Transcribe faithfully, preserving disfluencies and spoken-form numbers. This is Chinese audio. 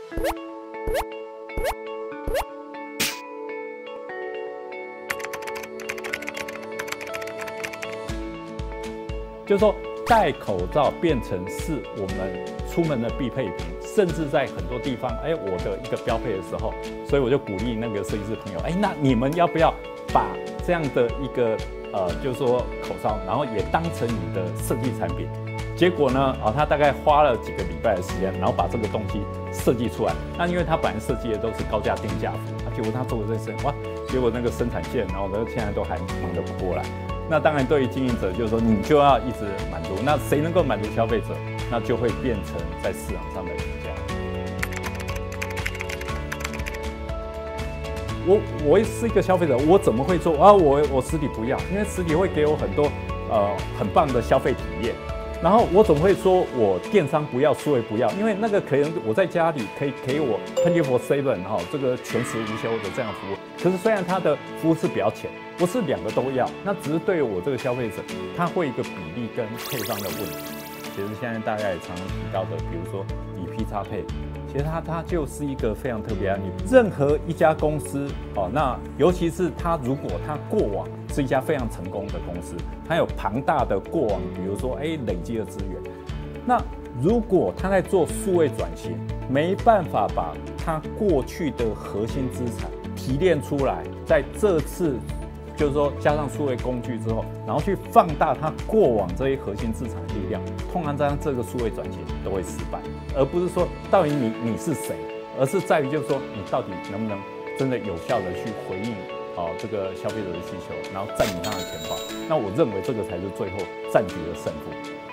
就是说，戴口罩变成是我们出门的必备品，甚至在很多地方，哎、欸，我的一个标配的时候，所以我就鼓励那个设计师朋友，哎、欸，那你们要不要把这样的一个呃，就是说口罩，然后也当成你的设计产品？结果呢，啊、哦，他大概花了几个礼拜的时间，然后把这个东西设计出来。那因为他本来设计的都是高价定价服，啊，结果他做的这些，哇，结果那个生产线，然后呢，现在都还忙得不过来。那当然，对于经营者就是说，你就要一直满足。那谁能够满足消费者，那就会变成在市场上的赢家。我我是一个消费者，我怎么会说啊？我我实体不要，因为实体会给我很多呃很棒的消费体验。然后我怎么会说我电商不要，数位不要？因为那个可能我在家里可以给我 twenty-four seven 哈，这个全时无休的这样服务。可是虽然它的服务是比较浅，不是两个都要，那只是对于我这个消费者，它会有一个比例跟配方的问题。其实现在大家也常常提到的，比如说以 P 叉配。其实它它就是一个非常特别的案例。任何一家公司哦，那尤其是它如果它过往是一家非常成功的公司，它有庞大的过往，比如说哎累积的资源，那如果它在做数位转型，没办法把它过去的核心资产提炼出来，在这次就是说加上数位工具之后，然后去放大它过往这些核心资产的力量，通常这样这个数位转型都会失败，而不是说到底你你是谁，而是在于就是说你到底能不能真的有效的去回应好、哦、这个消费者的需求，然后占领他的钱包。那我认为这个才是最后战局的胜负。